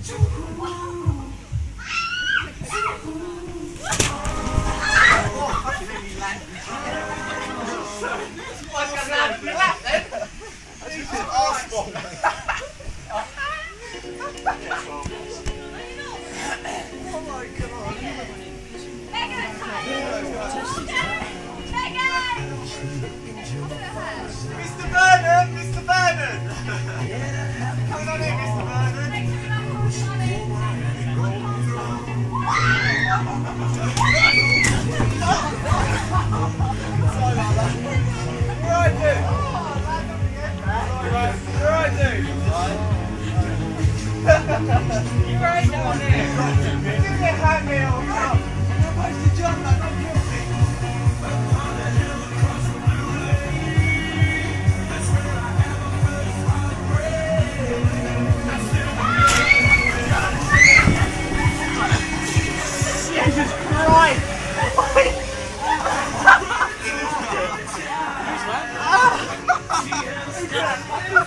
Mr. Vernon! Mr. Vernon! Come on in, Mr. Vernon! Sorry about that. You're right, dude. You're right, dude. You're right down there. Give me a hand me or come. You're supposed to jump, man. Don't kill me. Jesus Christ! Who's that?